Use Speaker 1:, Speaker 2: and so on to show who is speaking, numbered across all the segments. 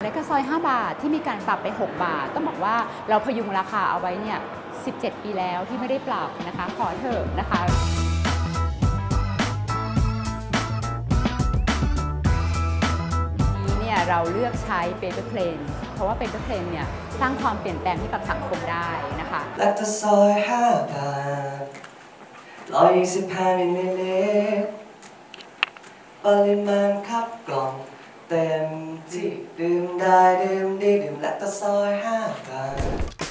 Speaker 1: ล็กกระซอย5 บาทที่มีการปรับไป6 บาทต้องบอกว่าเราพยุงราคาเอาไว้เนี่ย17 ปีแล้วที่ไม่ได้ปรับนะคะขอเถอะนะคะนี้เนี่ยเราเลือกใช้ Paper Plane เพราะว่า Paper Plane เนี่ยสร้างความเปลี่ยนแปลงให้กับสังคมได้นะคะ
Speaker 2: แล็กกระซอย5 บาท125 มิลลิลิตรปริมาณคับกล่องเต็มที่ดื่มได้ดื่มดีดื่มแล็กกระซอย5 บาท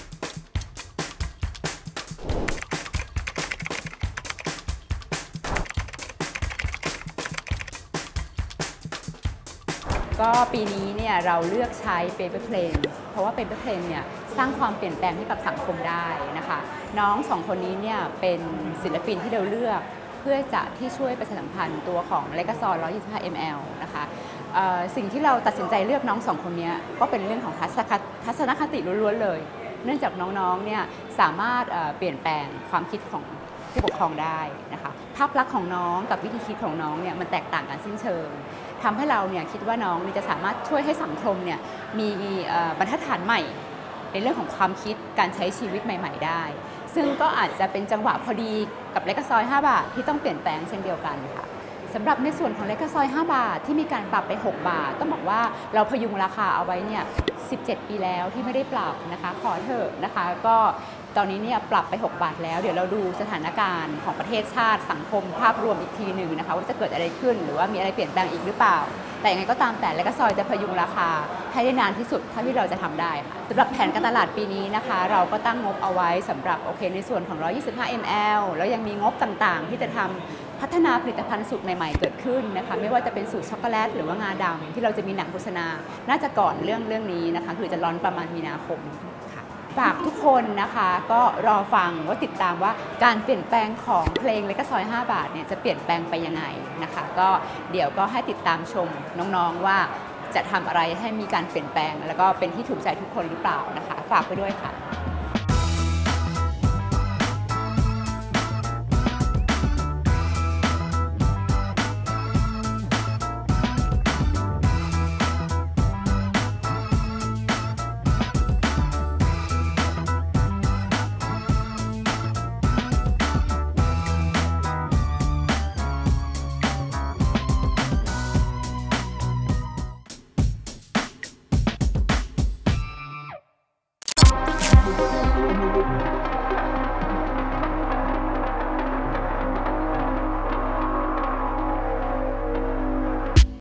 Speaker 1: ก็ปีนี้เนี่ยเราเลือกใช้ Paper Plane เพราะว่า Paper Plane เนี่ยสร้างความเปลี่ยนแปลงให้กับสังคมได้นะคะน้อง2 คนนี้เนี่ยเป็นศิลปินที่เราเลือกเพื่อจะที่ช่วยประชาสัมพันธ์ตัวของเลกาซอน125 ml นะคะสิ่งที่เราตัดสินใจเลือกน้อง2 คนนี้ก็เป็นเรื่องของทัศนคติล้วนๆเลยเนื่องจากน้องๆเนี่ยสามารถเปลี่ยนแปลงความคิดของผู้ปกครองได้นะคะภาพลักษณ์ของน้องกับวิธีคิดของน้องเนี่ยมันแตกต่างกันสิ้นเชิงทำให้เราเนี่ยคิดว่าน้องจะสามารถช่วยให้สังคมเนี่ยมีบรรทัดฐานใหม่ในเรื่องของความคิดการใช้ชีวิตใหม่ๆได้ซึ่งก็อาจจะเป็นจังหวะพอดีกับเลกาซอย5 บาทที่ต้องเปลี่ยนแปลงเช่นเดียวกันค่ะสำหรับในส่วนของเลกาซอย5 บาทที่มีการปรับไป6 บาทต้องบอกว่าเราพยุงราคาเอาไว้เนี่ย17 ปีแล้วที่ไม่ได้ปรับนะคะขอเถอะนะคะก็ตอนนี้เนี่ยปรับไป6 บาทแล้วเดี๋ยวเราดูสถานการณ์ของประเทศชาติสังคมภาพรวมอีกทีหนึ่งนะคะว่าจะเกิดอะไรขึ้นหรือว่ามีอะไรเปลี่ยนแปลงอีกหรือเปล่าแต่ยังไงก็ตามแต่เลกาซอยจะพยุงราคาให้ได้นานที่สุดเท่าที่เราจะทำได้ค่ะสำหรับแผนการตลาดปีนี้นะคะเราก็ตั้งงบเอาไว้สำหรับในส่วนของ125 ml แล้วยังมีงบต่างๆที่จะทำพัฒนาผลิตภัณฑ์สูตรใหม่ๆเกิดขึ้นนะคะไม่ว่าจะเป็นสูตรช็อกโกแลตหรือว่างาดำที่เราจะมีหนังโฆษณาน่าจะก่อนเรื่องนี้นะคะคือจะร้อนประมาณมีนาคมค่ะฝากทุกคนนะคะก็รอฟังว่าติดตามว่าการเปลี่ยนแปลงของเพลงเลกาซอย5 บาทเนี่ยจะเปลี่ยนแปลงไปยังไงนะคะก็เดี๋ยวก็ให้ติดตามชมน้องๆว่าจะทำอะไรให้มีการเปลี่ยนแปลงแล้วก็เป็นที่ถูกใจทุกคนหรือเปล่านะคะฝากไปด้วยค่ะ